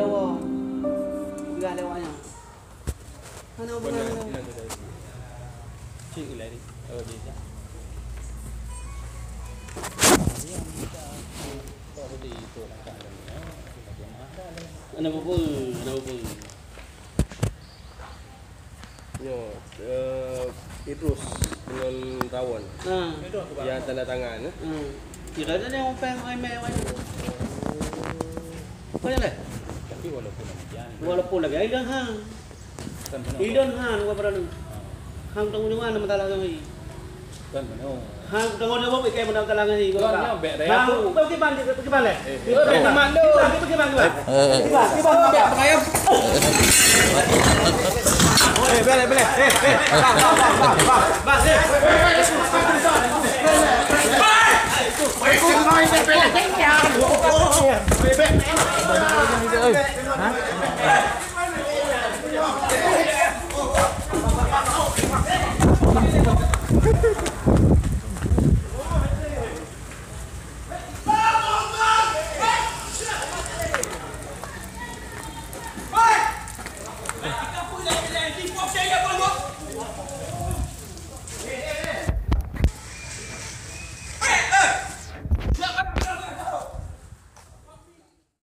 lewat. Enggak lewatnya. Mana benar? Cik lari. Oh dia. Ano po? Yo, Idrus dengan Rawan. Yang tanda tangan. Kira dia yang peng email aja. Kaya le? Tapi Walaupun lagi idan hang. Idan hang gua pernah. Hang tunggu di mana matalang ni? Kan benar. Hang tunggu di mana kayak matalang talangan ni gua. Kan nyobek dah. Hang pergi balik. Pergi balik gua. Balik. Bas.